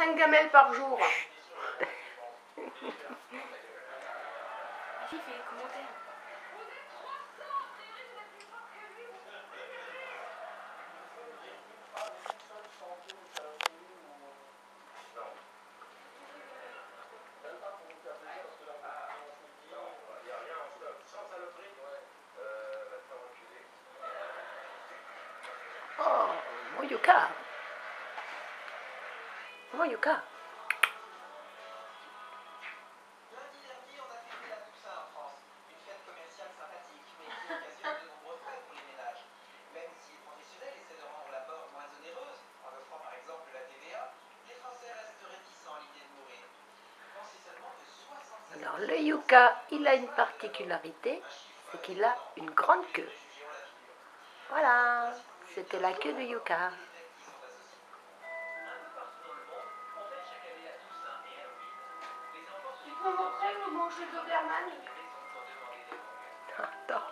5 gamelles par jour. Vas-y, fais les commentaires. Oh, Moyuka. Moyuka. Alors le yucca, il a une particularité, c'est qu'il a une grande queue. Voilà, c'était la queue du yucca. Tu peux montrer le manger de Doberman? Attends.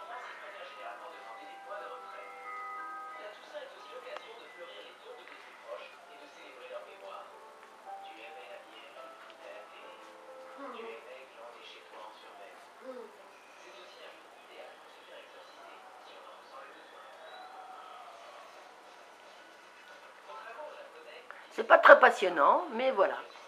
C'est pas très passionnant, mais voilà.